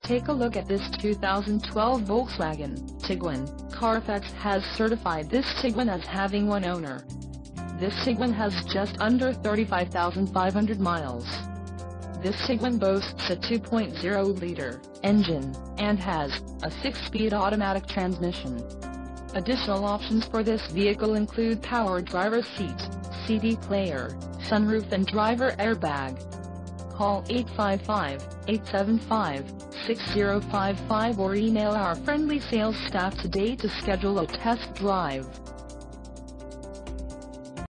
take a look at this 2012 Volkswagen Tiguan. Carfax has certified this Tiguan as having one owner. This Tiguan has just under 35,500 miles. This Tiguan boasts a 2.0-liter engine, and has a 6-speed automatic transmission. Additional options for this vehicle include power driver's seat, CD player, sunroof and driver airbag. Call 855-875-6055 or email our friendly sales staff today to schedule a test drive.